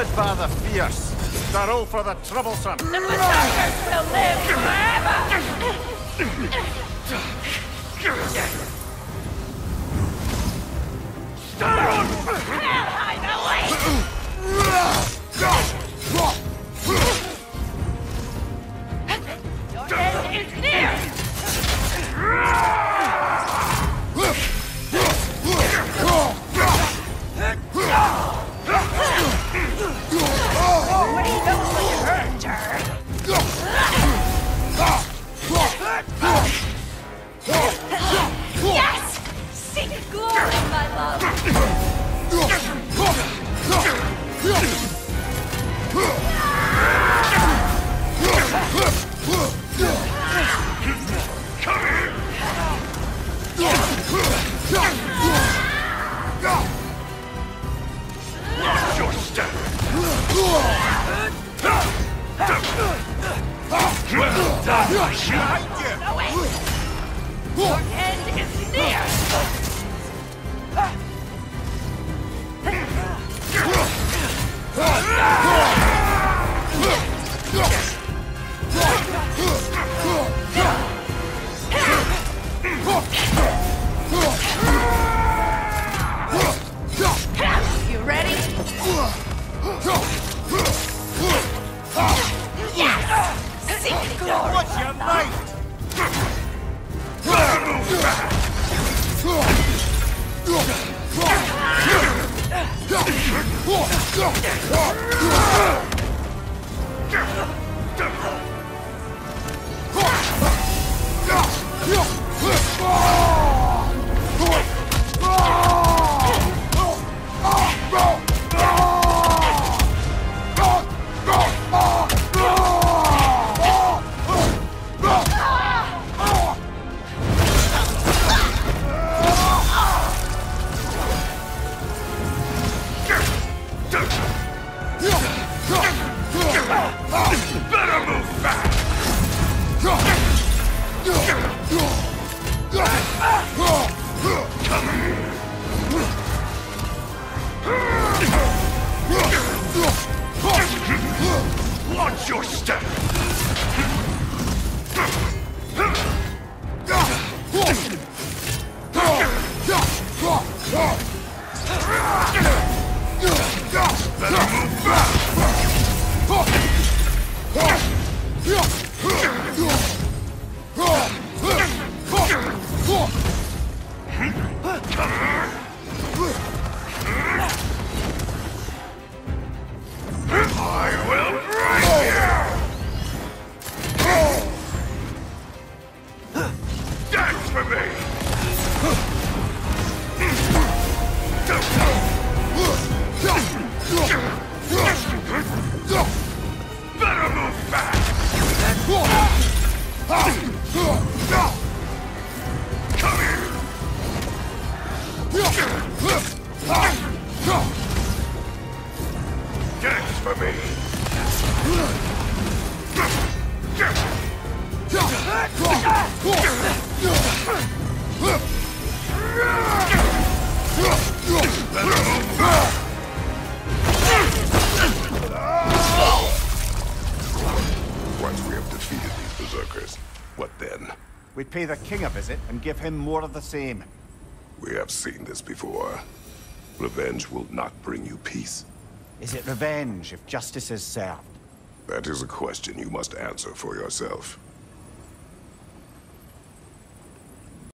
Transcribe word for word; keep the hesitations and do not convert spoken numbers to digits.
Bodvar the fierce, Starolfr the troublesome. The berserkers will live forever! Starolfr! Hell hide away! Your end is near! What do you know when you hurt her? Yes! Seek glory, my love! Come here! Watch your step! Well done, I shot you! No, wait! Your end is near! You ready? Yes! Seek glory! What's your might? Move back! Better move back! Watch your step! Better move back! I will break you! Dance for me! Better move back! Come here! Dance for me! Better move back! Once we have defeated these berserkers, what then? We pay the king a visit and give him more of the same. We have seen this before. Revenge will not bring you peace. Is it revenge if justice is served? That is a question you must answer for yourself.